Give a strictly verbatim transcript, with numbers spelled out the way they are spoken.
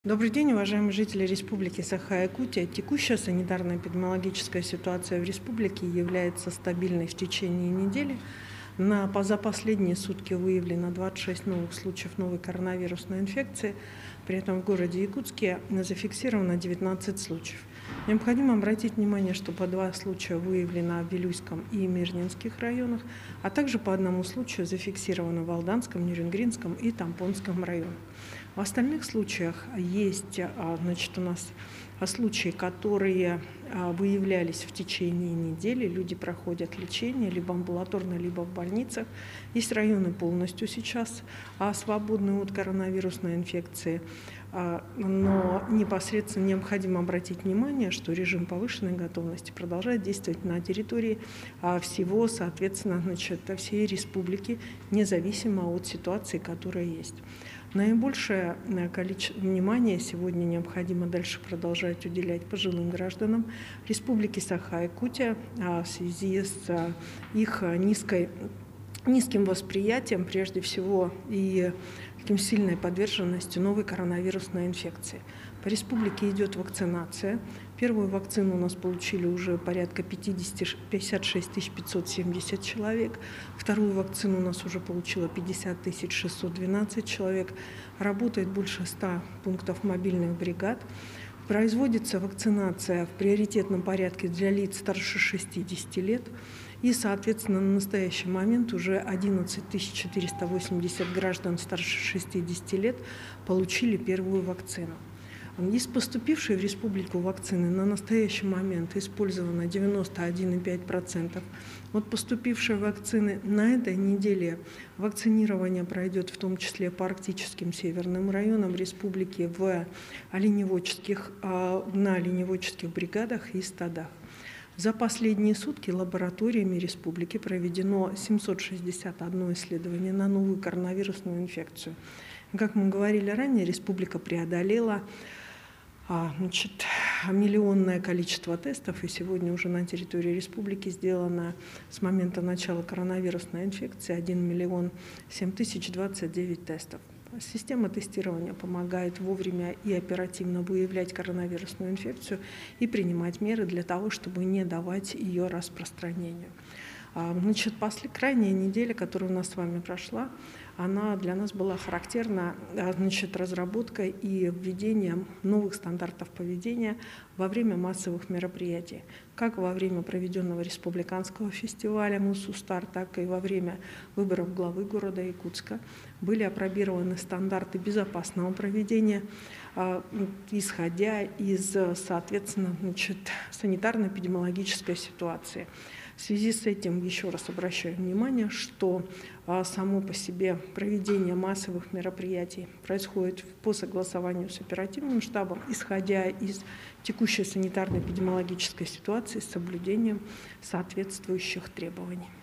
Добрый день, уважаемые жители Республики Саха-Якутия. Текущая санитарно-эпидемиологическая ситуация в республике является стабильной в течение недели. На, за последние сутки выявлено двадцать шесть новых случаев новой коронавирусной инфекции. При этом в городе Якутске зафиксировано девятнадцать случаев. Необходимо обратить внимание, что по два случая выявлено в Вилюйском и Мирнинских районах, а также по одному случаю зафиксировано в Алданском, Нерюнгринском и Тампонском районах. В остальных случаях есть, значит, у нас случаи, которые выявлялись в течение недели. Люди проходят лечение либо амбулаторно, либо в больницах. Есть районы полностью сейчас свободные от коронавирусной инфекции. Но непосредственно необходимо обратить внимание, что режим повышенной готовности продолжает действовать на территории всего, соответственно, значит, всей республики, независимо от ситуации, которая есть. Наибольшее количество внимания сегодня необходимо дальше продолжать уделять пожилым гражданам Республики Саха-Якутия в связи с их низкой, низким восприятием, прежде всего, и таким сильной подверженностью новой коронавирусной инфекции. По республике идет вакцинация. Первую вакцину у нас получили уже порядка пятьдесят шесть тысяч пятьсот семьдесят человек. Вторую вакцину у нас уже получило пятьдесят тысяч шестьсот двенадцать человек. Работает больше ста пунктов мобильных бригад. Производится вакцинация в приоритетном порядке для лиц старше шестидесяти лет. И, соответственно, на настоящий момент уже одиннадцать тысяч четыреста восемьдесят граждан старше шестидесяти лет получили первую вакцину. Из поступившей в республику вакцины на настоящий момент использовано девяносто один и пять десятых процента. От поступившей вакцины на этой неделе вакцинирование пройдет в том числе по арктическим северным районам республики в оленеводческих, на оленеводческих бригадах и стадах. За последние сутки лабораториями республики проведено семьсот шестьдесят одно исследование на новую коронавирусную инфекцию. Как мы говорили ранее, республика преодолела значит, миллионное количество тестов, и сегодня уже на территории республики сделано с момента начала коронавирусной инфекции один миллион семь тысяч двадцать девять тестов. Система тестирования помогает вовремя и оперативно выявлять коронавирусную инфекцию и принимать меры для того, чтобы не давать ее распространению. Значит, после крайняя неделя, которая у нас с вами прошла, она для нас была характерна, значит, разработкой и введением новых стандартов поведения во время массовых мероприятий. Как во время проведенного республиканского фестиваля «Мусустар», так и во время выборов главы города Якутска были опробированы стандарты безопасного проведения, исходя из, соответственно, значит, санитарно-эпидемиологической ситуации. В связи с этим еще раз обращаю внимание, что а, само по себе проведение массовых мероприятий происходит по согласованию с оперативным штабом, исходя из текущей санитарно-эпидемиологической ситуации с соблюдением соответствующих требований.